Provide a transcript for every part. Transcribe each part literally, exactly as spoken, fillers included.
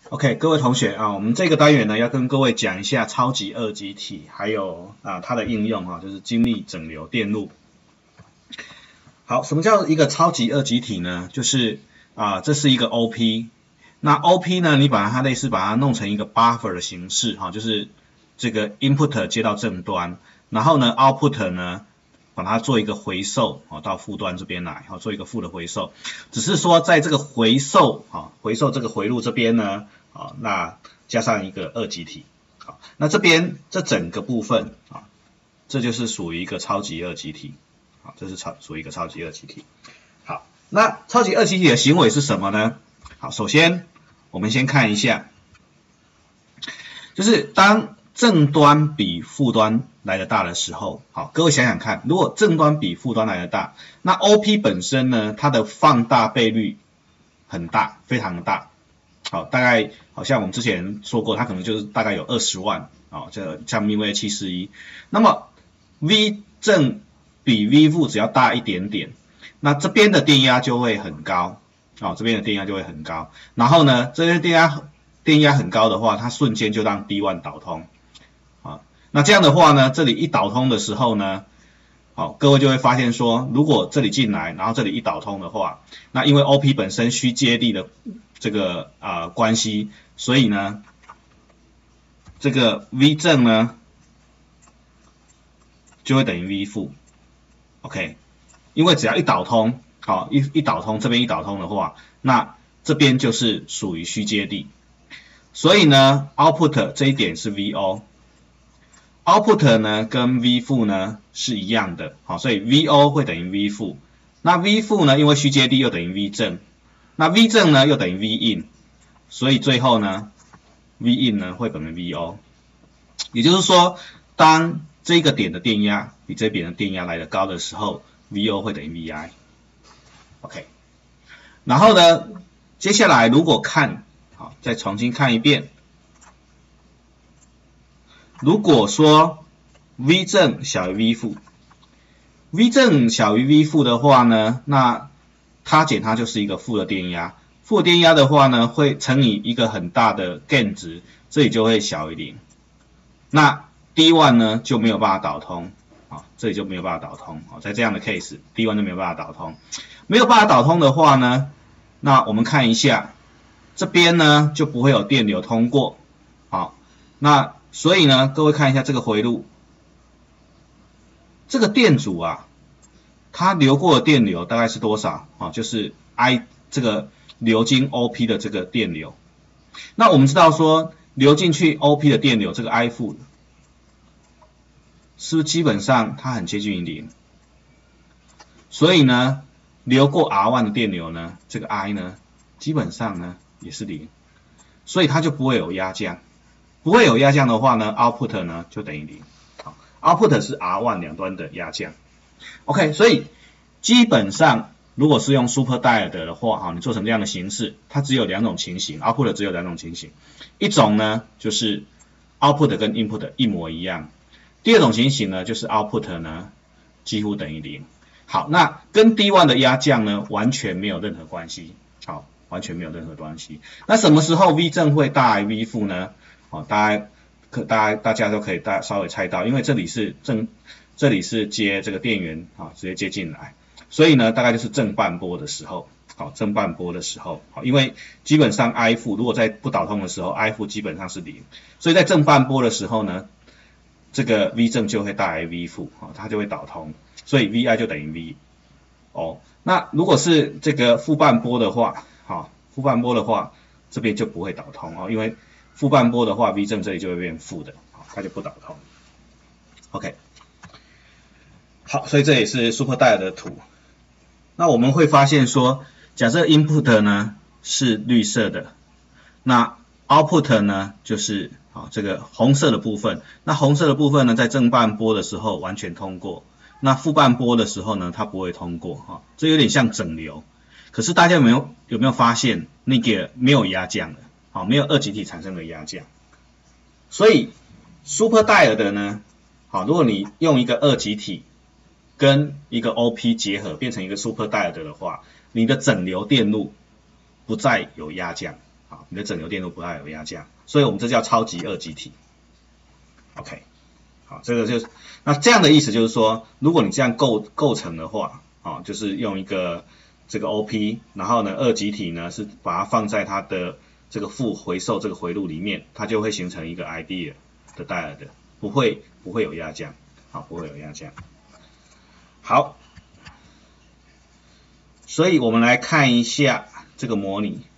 OK， 各位同学啊，我们这个单元呢要跟各位讲一下超级二极体，还有啊它的应用啊，就是精密整流电路。好，什么叫一个超级二极体呢？就是啊这是一个 O P， 那 O P 呢，你把它类似把它弄成一个 buffer 的形式哈、啊，就是这个 input 接到正端，然后呢 output 呢把它做一个回授啊到负端这边来，好、啊、做一个负的回授，只是说在这个回授啊回授这个回路这边呢。啊，那加上一个二极体，好，那这边这整个部分啊，这就是属于一个超级二极体，好，这是超属于一个超级二极体。好，那超级二极体的行为是什么呢？好，首先我们先看一下，就是当正端比负端来的大的时候，好，各位想想看，如果正端比负端来的大，那 O P 本身呢，它的放大倍率很大，非常的大。好，大概好像我们之前说过，它可能就是大概有二十万，哦，这像 μ A 七十一。那么 V 正比 V 负只要大一点点，那这边的电压就会很高，哦，这边的电压就会很高。然后呢，这边电压电压很高的话，它瞬间就让 D 一 导通，啊，那这样的话呢，这里一导通的时候呢，好，各位就会发现说，如果这里进来，然后这里一导通的话，那因为 O P 本身虚接地的这个啊、呃、关系，所以呢，这个 V 正呢就会等于 V 负 ，OK， 因为只要一导通，好一一导通这边一导通的话，那这边就是属于虚接地，所以呢 ，output 这一点是 V O。output 呢跟 V 负呢是一样的，好，所以 V O 会等于 V 负，那 V 负呢因为虚接地又等于 V 正，那 V 正呢又等于 V in， 所以最后呢 V in 呢会等于 V O， 也就是说，当这个点的电压比这边的电压来得高的时候 ，V O 会等于 V I。OK， 然后呢，接下来如果看，好，再重新看一遍。如果说 V 正小于 V 负 ，V 正小于 V 负的话呢，那它减它就是一个负的电压，负的电压的话呢，会乘以一个很大的 gain 值，这里就会小于零。那 D 一 呢就没有办法导通，啊，这里就没有办法导通，啊，在这样的 case， D 一 就没有办法导通，没有办法导通的话呢，那我们看一下，这边呢就不会有电流通过，好，那所以呢，各位看一下这个回路，这个电阻啊，它流过的电流大概是多少啊？就是 I 这个流经 O P 的这个电流。那我们知道说，流进去 O P 的电流，这个 I 负，是不是基本上它很接近于零？所以呢，流过 R 一 的电流呢，这个 I 呢，基本上呢也是零，所以它就不会有压降。不会有压降的话呢 ，output 呢就等于零。好 ，output 是 R 一 两端的压降。OK， 所以基本上如果是用 super diode 的话，哈，你做成这样的形式，它只有两种情形 ，output 只有两种情形。一种呢就是 output 跟 input 一模一样，第二种情形呢就是 output 呢几乎等于零。好，那跟 D 一 的压降呢完全没有任何关系。好，完全没有任何关系。那什么时候 V 正会大于 V 负呢？哦，大家可大家大家都可以大稍微猜到，因为这里是正，这里是接这个电源啊，直接接进来，所以呢，大概就是正半波的时候，好，正半波的时候，好，因为基本上 I 负如果在不导通的时候 ，I 负基本上是零，所以在正半波的时候呢，这个 V 正就会大于 V 负，好，它就会导通，所以 V I 就等于 V O。那如果是这个负半波的话，好，负半波的话，这边就不会导通哦，因为负半波的话 ，V 正这里就会变负的，好，它就不导通。OK， 好，所以这也是 super diode 的图。那我们会发现说，假设 input 呢是绿色的，那 output 呢就是啊这个红色的部分。那红色的部分呢，在正半波的时候完全通过，那负半波的时候呢，它不会通过哈，这有点像整流。可是大家有没有有没有发现那个没有压降的？好，没有二极体产生的压降，所以 super diode 呢，好，如果你用一个二极体跟一个 O P 结合变成一个 super diode 的话，你的整流电路不再有压降， 好，你的整流电路不太有压降，所以我们这叫超级二极体。OK， 好，这个就是那这样的意思就是说，如果你这样构构成的话，啊，就是用一个这个 O P， 然后呢二极体呢是把它放在它的这个负回授这个回路里面，它就会形成一个 ideal 的戴尔的，不会不会有压降，好，不会有压降。好，所以我们来看一下这个模拟。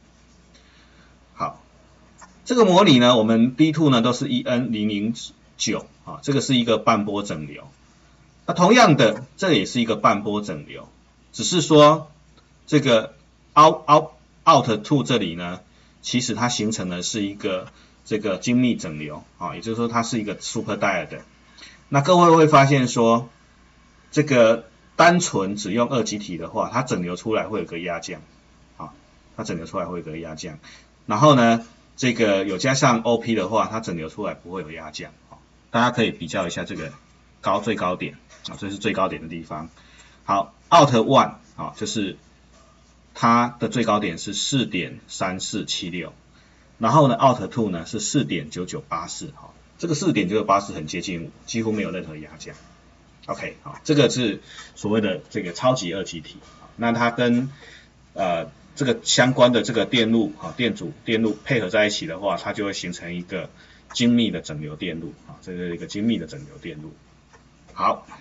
好，这个模拟呢，我们 B 二 呢都是 E N 零零九啊，这个是一个半波整流。那同样的，这也是一个半波整流，只是说这个 out out out 二这里呢，其实它形成的是一个这个精密整流啊，也就是说它是一个 super diode。那各位会发现说，这个单纯只用二极体的话，它整流出来会有个压降啊，它整流出来会有个压降。然后呢，这个有加上 O P 的话，它整流出来不会有压降。大家可以比较一下这个高最高点啊，这是最高点的地方。好 ，out one 啊，就是它的最高点是 四点三四七六， 然后呢 out two 呢是 四点九九八四， 哈，这个 四点九九八四 很接近五，几乎没有任何压降。OK， 好，这个是所谓的这个超级二极体。那它跟呃这个相关的这个电路啊电阻电路配合在一起的话，它就会形成一个精密的整流电路啊，这是一个精密的整流电路。好。